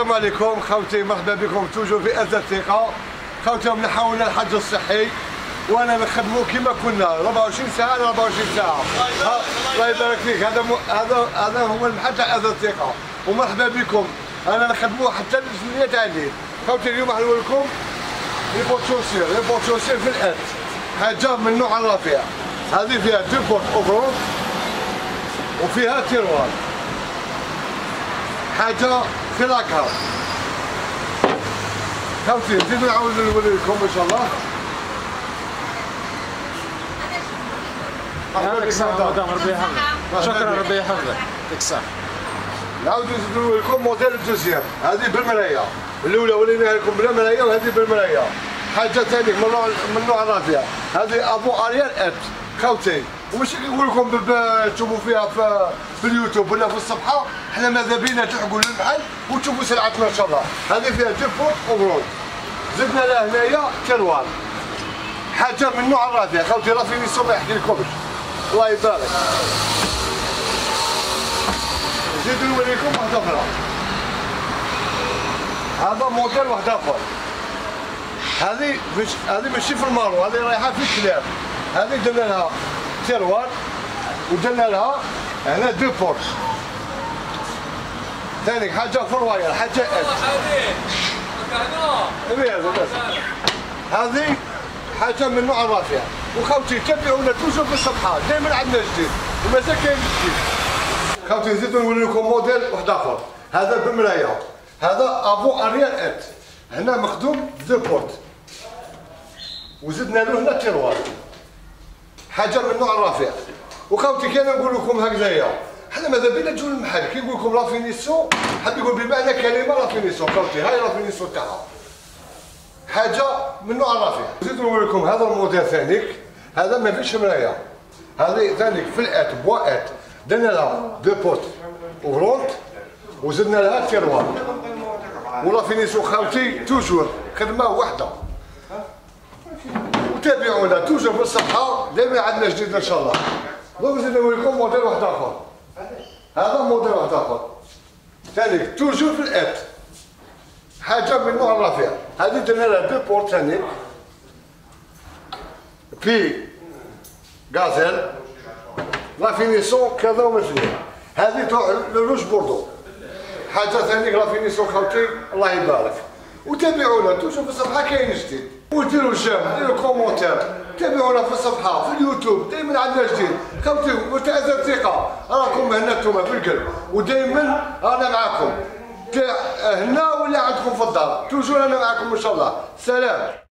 السلام عليكم خوتي، مرحبا بكم توجور في أزا الثقة. خوتي نحاول الحج الصحي وانا نخدموا كما كنا 24 ساعه على 24 ساعه. الله يبارك فيك. هذا هو المحل تاع أزا الثقة ومرحبا بكم. انا نخدموا حتى الجمعيه تاع الليل. خوتي اليوم نحلوا لكم لي بورتوسير في الأد، حاجه من نوع الرفيع. هذه فيها دو بورت اوفرون وفيها تيروار، حاجه في لاكار. خوتي نزيدو نعاود نوري لكم ان شاء الله. يعطيك الصحة مدام، ربي يحفظك. شكرا، ربي يحفظك. يعطيك الصحة. نعاود نزيدو لكم موديل الدوزيام. هذه بالمرايه، الاولى وريناها لكم بلا مرايه وهذه بالمرايه. حاجه ثانيه من نوع الرافع. هذه ابو اريال ات خوتي، ومش نقول لكم تشوفوا فيها في اليوتيوب ولا في الصفحه. حنا ماذا بينا تلحقوا للمحل وتشوفوا سلعتنا ان شاء الله. هذه فيها دو بورت اوفرول، زدنا لها هنايا تيروار، حاجه من نوع الرافع. خوتي رافينيسو ما يحكي لكمش، الله يبارك. نزيد نوريكم واحده اخرى. هذا موديل واحد اخر. هذه ماشي في المارو، هذه رايحه في الكلاب. هذه درنا لها تيروار ودرنا لها هنا دو بورت. ثاني حاجه في الواير، حاجه هذه حاجه من نوع الرافع. وخوتي تابعونا توجور في الصفحه، دائما عندنا جديد ومازال كاين جديد. خوتي نزيدو نوري لكم موديل واحد اخر. هذا بالمرايه، هذا ابو اريال ات، هنا مخدوم دو بورت وزدنا له هنا تيروار، حاجه من نوع الرافع. وخوتي كان نقول لكم هكذايا، حنا ماذا بينا تجوا للمحل كي نقول لكم رافينيسو، حاب يقول بمعنى كلمه رافينيسو. خوتي هاي رافينيسو تاعها، حاجه من نوع الرافع. نزيد نقول لكم هذا الموديل ثانيك، هذا ما فيش مرايه. هذه ثانيك في الات بواات، درنا لها دو بورت وغرونت وزدنا لها تيروار. ورافينيسو خوتي توجور خدمه واحده. وتابعونا توجور في الصفحه، دائما عندنا جديد ان شاء الله. دونك نزيد نقول لكم موديل واحد اخر. هذا موديل واحد اخر ثاني توجور في الات، حاجه من نوع الرافع. هذه درنا لها دو بورت ثاني في غازيل رافينيسون كذا ومثلي. هذه تروح لروج بوردو، حاجه ثاني رافينيسون خوتي الله يبارك. وتابعونا توجور في الصفحه كاين جديد، وديروا الجيم، ديروا كومونتير، تابعونا في الصفحه في اليوتيوب، دائما عندنا جديد. خوتي وتاع أزا الثقة راكم هنا نتوما في القلب، ودائما انا معاكم هنا ولا عندكم في الدار، توجور انا معاكم ان شاء الله. سلام.